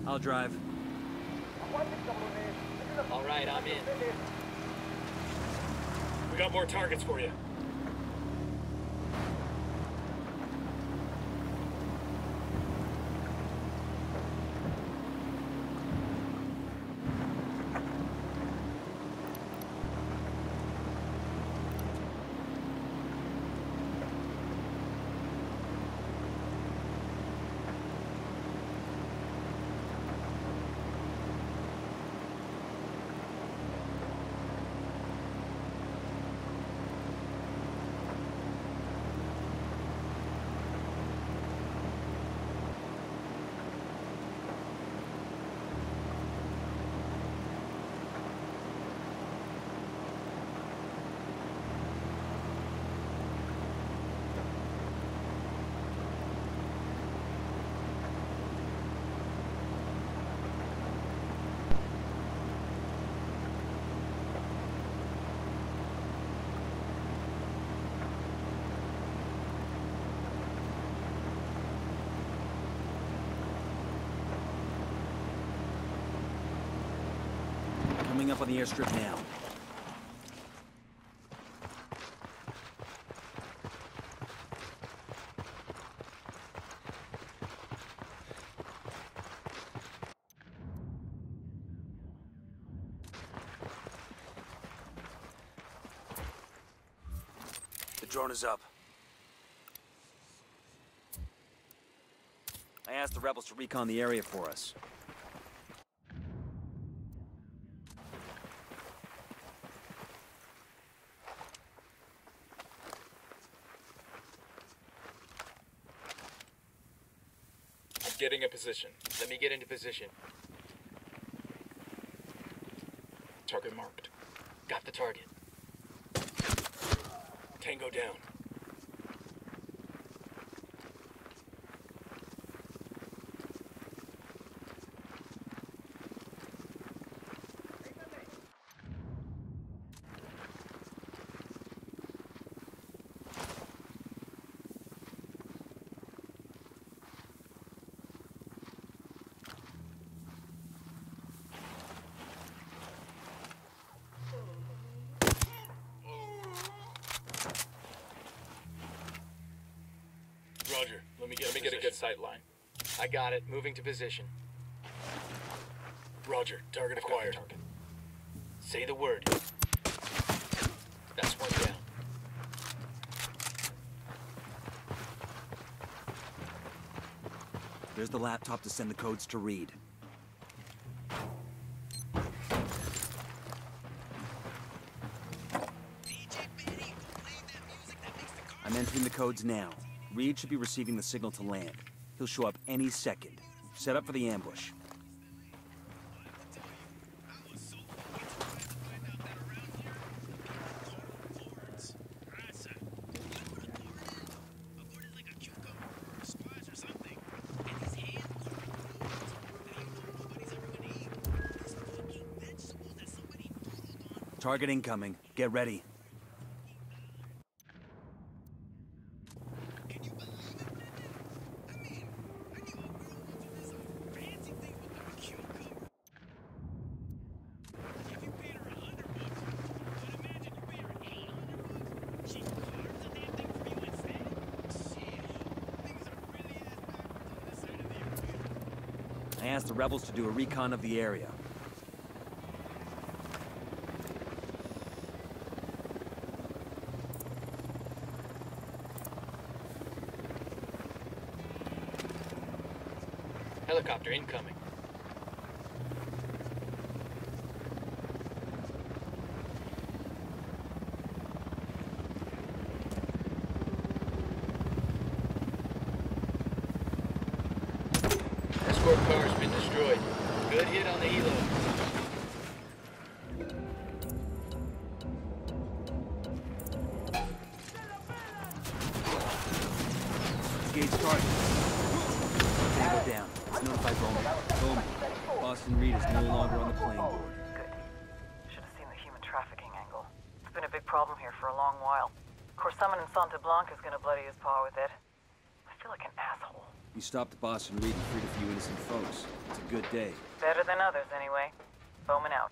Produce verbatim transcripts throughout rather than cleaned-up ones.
I'll drive. All right, I'm in. We got more targets for you. Coming up on the airstrip now. The drone is up. I asked the rebels to recon the area for us. Getting a position. Let me get into position. Target marked. Got the target. Tango down. Roger. Let me get, Let me get a good sight line. I got it. Moving to position. Roger. Target acquired. Target. Say the word. That's one down. There's the laptop to send the codes to read. I'm entering the codes now. Reed should be receiving the signal to land. He'll show up any second. Set up for the ambush. Target incoming. Get ready. I asked the rebels to do a recon of the area. Helicopter incoming. Escort car's been destroyed. Good hit on the helo. Engage target. Tango down. Let's notify Bowman. Bowman. Boston Reed is no longer on the plane board. Good. Should have seen the human trafficking angle. It's been a big problem here for a long while. Of course, someone in Santa Blanca is gonna bloody his paw with it. I feel like an asshole. You stopped Boston Reed and freed a few innocent folks. It's a good day. Better than others, anyway. Bowman out.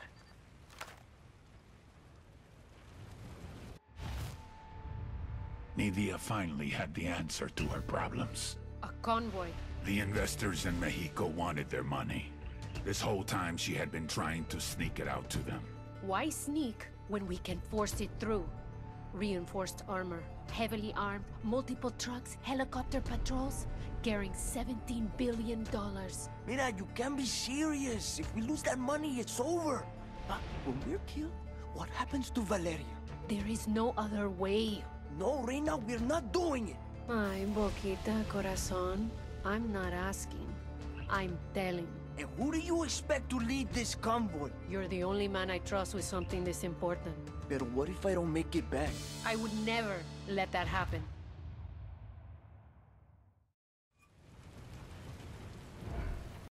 Nidia finally had the answer to her problems. A convoy. The investors in Mexico wanted their money. This whole time she had been trying to sneak it out to them. Why sneak when we can force it through? Reinforced armor, heavily armed, multiple trucks, helicopter patrols, carrying seventeen billion dollars. Mira, you can't be serious. If we lose that money, it's over. But when we're killed, what happens to Valeria? There is no other way. No, Reina, we're not doing it. Ay, Boquita, corazón. I'm not asking. I'm telling. And who do you expect to lead this convoy? You're the only man I trust with something this important. But what if I don't make it back? I would never let that happen.